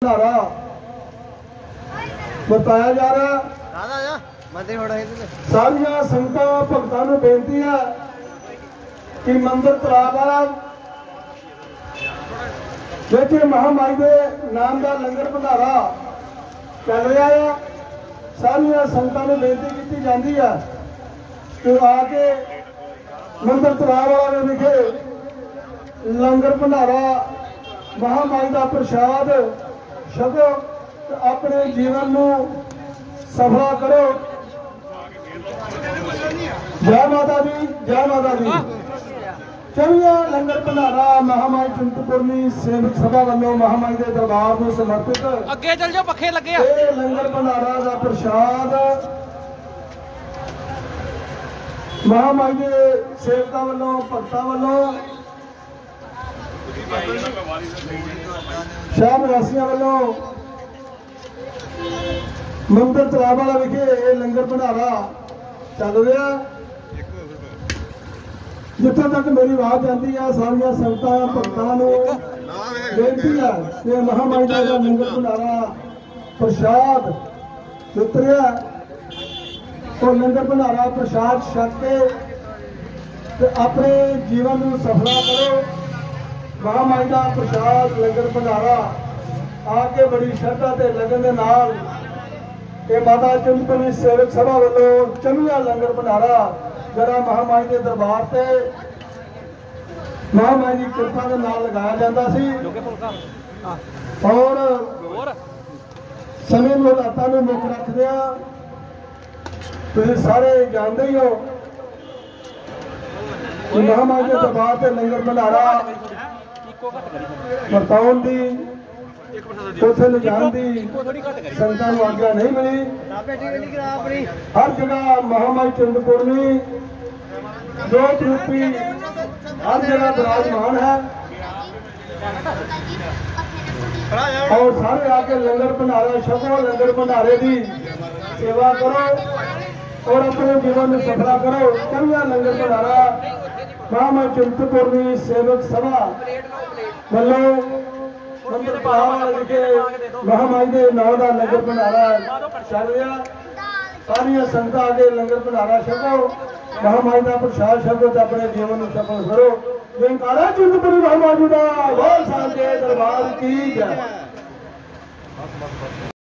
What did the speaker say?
भंडारा बताया जा रहा। सारिया संगतां भगतां नूं बेनती है कि मंदिर तलाब वाला जिथे महामाई के नाम का लंगर भंडारा चल रहा है, सारिया संगतां नूं बेनती की जाती है कि आके मंदिर तलाब वाले विखे लंगर भंडारा महामाई का प्रसाद छको, अपने जीवन को सफला करो। जय माता दी, जय माता दी। चलिए लंगर भंडारा महामाई चिंतपूर्णी सेवक सभा वालों महामाई के दरबार को समर्पित अगे चल जाओ, पखे लगे लंगर भंडारा का प्रसाद महामाई के सेवकों वालों भक्तों वालों शहर वासियों वालों मंदिर तलाब वाला विखे लंगर भंडारा चल रहा। जिथे तक मेरी आवाज जाती है सारिया संगतां भक्तां नूं बेनती है कि महामाई का लंगर भंडारा प्रसाद उतरिया और लंगर भंडारा प्रसाद छक के अपने जीवन को सफला करो। महामाई का प्रसाद लंगर भंडारा आके बड़ी श्रद्धा ते लगन दे नाल ये माता चिंतपूर्णी सेवक सभा वालों चंगा लंगर भंडारा जरा महामाई के दरबार से महामाई की कृपा के नाल लगाया जाता सी और समय हालातों को मुख रखदे तुम सारे जानते ही हो कि महामाई के दरबार से लंगर भंडारा बरताउन की उसे ले जाने की संगतां नूं आग्या नहीं मिली। हर जगह महामाई चिंतपूर्णी जोत रूपी हर जगह विराजमान है और सारे आके लंगर भंडारा छको, लंगर भंडारे की सेवा करो और अपने जीवन में सफला करो। चंगा लंगर भंडारा महामाई चिंतपूर्णी सेवक सभा वालों मंदिर महामाई के नाम का लंगर भंडारा चल रहा। सारिया संगतां आगे लंगर भंडारा छको, महामाई का प्रसाद छको तो अपने जीवन को सफल करो। जयकारा चिंतपूर्णी महामाई का दरबार की जय।